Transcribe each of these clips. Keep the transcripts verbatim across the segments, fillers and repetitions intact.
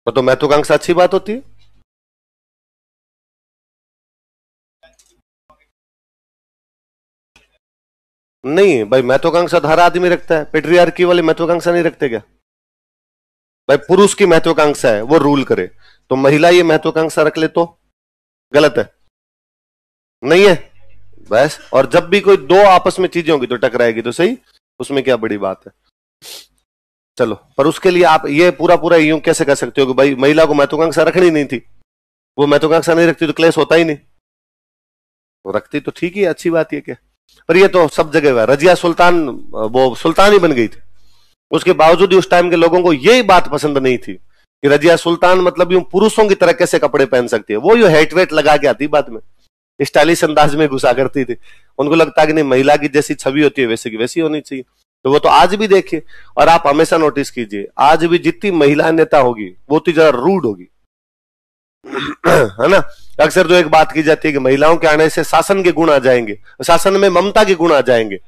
तो महत्वाकांक्षा अच्छी बात होती है। नहीं भाई, महत्वाकांक्षा तो हर आदमी रखता है, पेट्रियार्की वाली महत्वाकांक्षा नहीं रखते क्या? भाई पुरुष की महत्वाकांक्षा है वो रूल करे, तो महिला ये महत्वाकांक्षा रख ले तो गलत है? नहीं है बस। और जब भी कोई दो आपस में चीजें होगी तो टकराएगी तो सही, उसमें क्या बड़ी बात है। चलो, पर उसके लिए आप ये पूरा पूरा यूं कैसे कह सकते हो कि भाई महिला को महत्वाकांक्षा रखनी नहीं थी? वो महत्वाकांक्षा नहीं रखती तो क्लेश होता ही नहीं। वो रखती तो ठीक ही, अच्छी बात है क्या। पर ये तो सब जगह हुआ। रजिया सुल्तान वो सुल्तान ही बन गई थी, उसके बावजूद उस टाइम के लोगों को यही बात पसंद नहीं थी कि रजिया सुल्तान मतलब यूं पुरुषों की तरह कैसे कपड़े पहन सकती है। वो यूं हेट वेट लगा के आती, बाद में स्टाइलिश अंदाज में घुसा करती थी। उनको लगता कि नहीं, महिला की जैसी छवि होती है वैसे की वैसी होनी चाहिए। तो वो तो आज भी देखिए, और आप हमेशा नोटिस कीजिए, आज भी जितनी महिला नेता होगी वो उतनी जरा रूड होगी, है ना। अक्सर जो एक बात की जाती है कि महिलाओं के आने से शासन के गुण आ जाएंगे, शासन में ममता के गुण आ जाएंगे।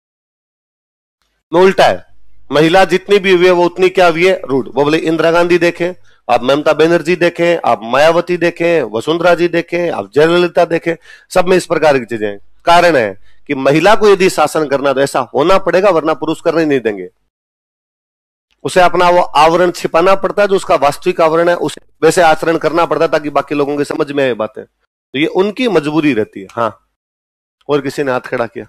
वो उल्टा है, महिला जितनी भी हुई है वो उतनी क्या हुई है, रूड। वो बोले इंदिरा गांधी देखें, आप ममता बनर्जी देखें, आप मायावती देखें, वसुंधरा जी देखें, आप जयललिता देखें, सब में इस प्रकार की चीजें। कारण है कि महिला को यदि शासन करना तो ऐसा होना पड़ेगा, वरना पुरुष करने नहीं देंगे। उसे अपना वो आवरण छिपाना पड़ता है, जो उसका वास्तविक आवरण है उसे वैसे आचरण करना पड़ता है ताकि बाकी लोगों की समझ में आए बातें। तो ये उनकी मजबूरी रहती है। हाँ, और किसी ने हाथ खड़ा किया।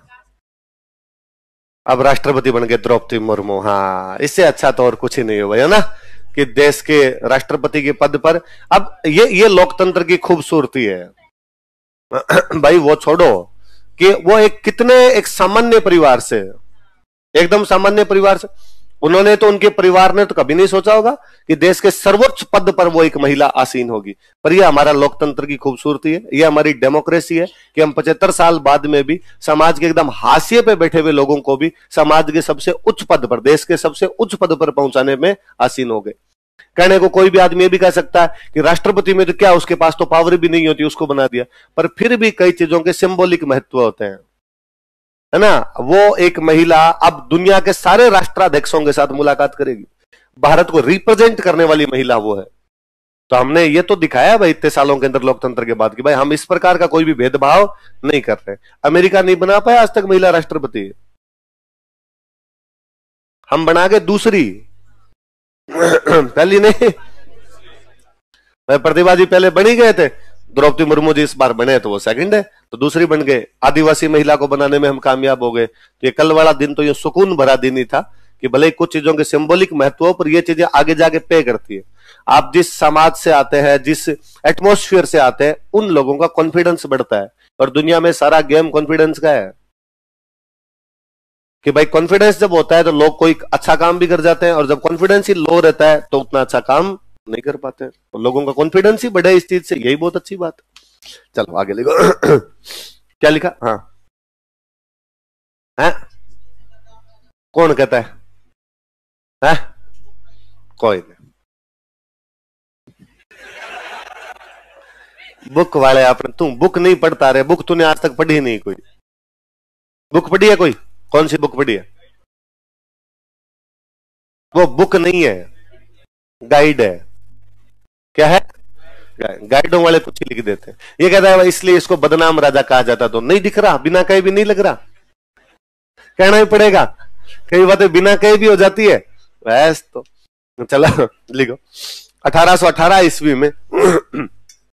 अब राष्ट्रपति बन गए द्रौपदी मुर्मू। हाँ, इससे अच्छा तो और कुछ ही नहीं हुआ, है ना, कि देश के राष्ट्रपति के पद पर। अब ये ये लोकतंत्र की खूबसूरती है भाई। वो छोड़ो कि वो एक कितने एक सामान्य परिवार से, एकदम सामान्य परिवार से, उन्होंने तो, उनके परिवार ने तो कभी नहीं सोचा होगा कि देश के सर्वोच्च पद पर वो एक महिला आसीन होगी। पर यह हमारा लोकतंत्र की खूबसूरती है, यह हमारी डेमोक्रेसी है कि हम पचहत्तर साल बाद में भी समाज के एकदम हाशिए पे बैठे हुए लोगों को भी समाज के सबसे उच्च पद पर, देश के सबसे उच्च पद पर पहुंचाने में आसीन हो गए। कहने को कोई भी आदमी ये भी कह सकता है कि राष्ट्रपति में तो क्या, उसके पास तो पावर भी नहीं होती, उसको बना दिया। पर फिर भी कई चीजों के सिंबॉलिक महत्व होते हैं, है ना। वो एक महिला अब दुनिया के सारे राष्ट्राध्यक्षों के साथ मुलाकात करेगी, भारत को रिप्रेजेंट करने वाली महिला वो है। तो हमने ये तो दिखाया भाई इतने सालों के अंदर लोकतंत्र के बाद कि भाई हम इस प्रकार का कोई भी भेदभाव नहीं कर रहे। अमेरिका नहीं बना पाया आज तक महिला राष्ट्रपति, हम बना गए दूसरी पहली नहीं। प्रतिभा जी पहले बनी गए थे, द्रौपदी मुर्मू जी इस बार बने तो वो सेकंड है, तो दूसरी बन गए। आदिवासी महिला को बनाने में हम कामयाब हो गए। तो ये कल वाला दिन तो ये सुकून भरा दिन ही था कि भले कुछ चीजों के सिंबॉलिक महत्व हो, पर ये चीजें आगे जाके पे करती है। आप जिस समाज से आते हैं, जिस एटमोस्फियर से आते हैं, उन लोगों का कॉन्फिडेंस बढ़ता है। और दुनिया में सारा गेम कॉन्फिडेंस का है कि भाई कॉन्फिडेंस जब होता है तो लोग कोई अच्छा काम भी कर जाते हैं, और जब कॉन्फिडेंस ही लो रहता है तो उतना अच्छा काम नहीं कर पाते। तो लोगों का कॉन्फिडेंस ही बढ़े इस चीज से, यही बहुत अच्छी बात है। चलो आगे लिखो क्या लिखा? हाँ है? कौन कहता है? है? कोई नहीं। बुक वाले आपने, तुम बुक नहीं पढ़ता रहे, बुक तूने आज तक पढ़ी नहीं। कोई बुक पढ़ी है? कोई कौन सी बुक पढ़ी है? वो बुक नहीं है, गाइड है। क्या है? गाइडों वाले कुछ ही लिख देते हैं। ये कहता है इसलिए इसको बदनाम राजा कहा जाता। तो नहीं दिख रहा, बिना कहे भी नहीं लग रहा, कहना ही पड़ेगा। कई बातें बिना कहे भी हो जाती है बस। तो चलो लिखो। अठारह सौ अठारह ईस्वी में